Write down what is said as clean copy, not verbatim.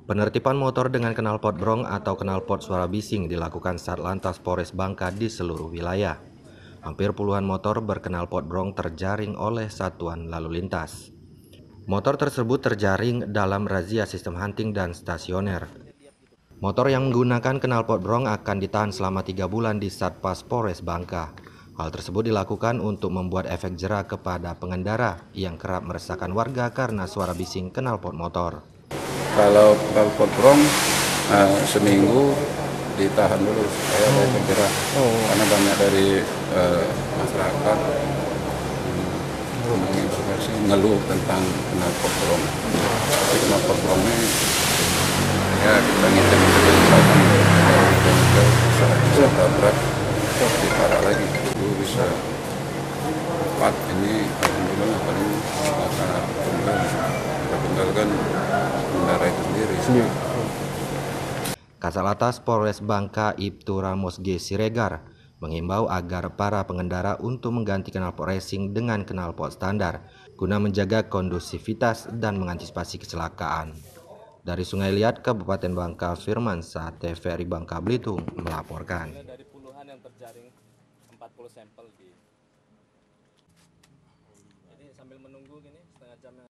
Penertiban motor dengan knalpot brong atau knalpot suara bising dilakukan Satlantas Polres Bangka di seluruh wilayah. Hampir puluhan motor berknalpot brong terjaring oleh satuan lalu lintas. Motor tersebut terjaring dalam razia sistem hunting dan stasioner. Motor yang menggunakan knalpot brong akan ditahan selama 3 bulan di Satpas Polres Bangka. Hal tersebut dilakukan untuk membuat efek jera kepada pengendara yang kerap meresahkan warga karena suara bising knalpot motor. Kalau knalpot brong seminggu ditahan dulu supaya ada efek jerah, karena banyak dari masyarakat menginformasi ngeluh tentang knalpot brong. Tapi knalpot brong ini ya kita ngitung bisa tabrak lebih parah lagi, itu bisa cepat. Ini alhamdulillah paling karena tunggal kan pengendara itu sendiri. Kasalatas Polres Bangka Ibtu Ramos G. Siregar mengimbau agar para pengendara untuk mengganti knalpot racing dengan knalpot standar guna menjaga kondusivitas dan mengantisipasi kecelakaan. Dari Sungai Liat, Kabupaten Bangka, Firmansyah TVRI Bangka Belitung melaporkan. Dari puluhan yang terjaring 40 sampel di. Jadi sambil menunggu gini setengah jam.